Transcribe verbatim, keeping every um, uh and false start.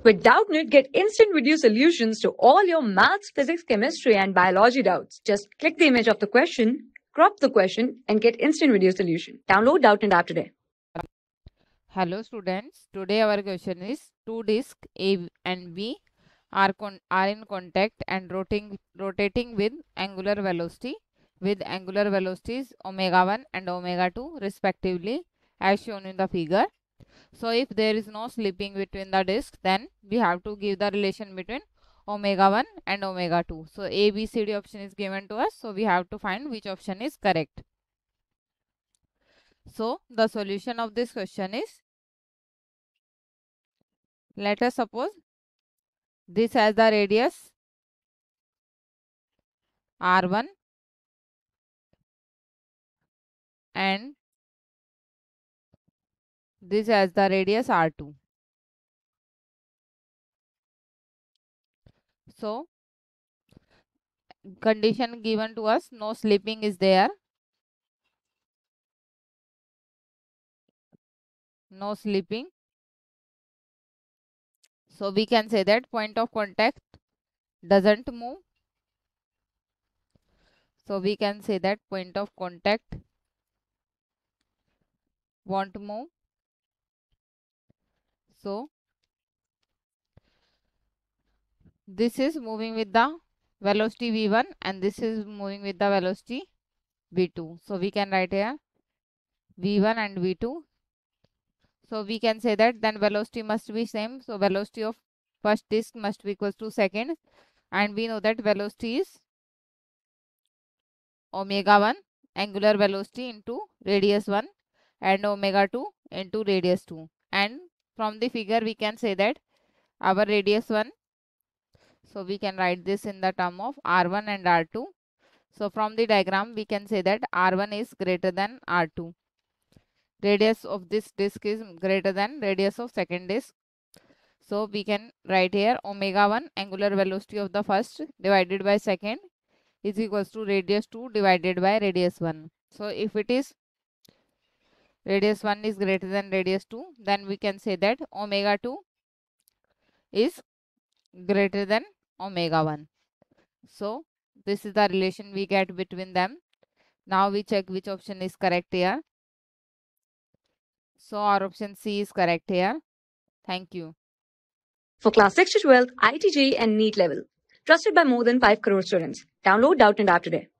With Doubtnut, get instant video solutions to all your maths, physics, chemistry, and biology doubts. Just click the image of the question, crop the question, and get instant video solution. Download Doubtnut app today. Hello students, today our question is two discs A and B are, con are in contact and rotating, rotating with angular velocity with angular velocities omega one and omega two respectively as shown in the figure. So if there is no slipping between the discs, then we have to give the relation between omega one and omega two. So A, B, C, D option is given to us, so we have to find which option is correct. So the solution of this question is, let us suppose this has the radius R one and this has the radius R two. So condition given to us, no slipping is there, no slipping. So we can say that point of contact doesn't move. So we can say that point of contact won't move. So this is moving with the velocity v one and this is moving with the velocity v two. So we can write here v one and v two. So we can say that then velocity must be same. So velocity of first disk must be equal to second, and we know that velocity is omega one angular velocity into radius one and omega two into radius two. And from the figure we can say that our radius one, so we can write this in the term of R one and R two. So from the diagram we can say that R one is greater than R two. Radius of this disk is greater than radius of second disk. So we can write here omega one angular velocity of the first divided by second is equals to radius two divided by radius one. So if it is radius one is greater than radius two, then we can say that omega two is greater than omega one. So this is the relation we get between them. Now we check which option is correct here. So our option C is correct here. Thank you. For class six to twelve, I I T J E E and NEET level. Trusted by more than five crore students. Download Doubtnut app today.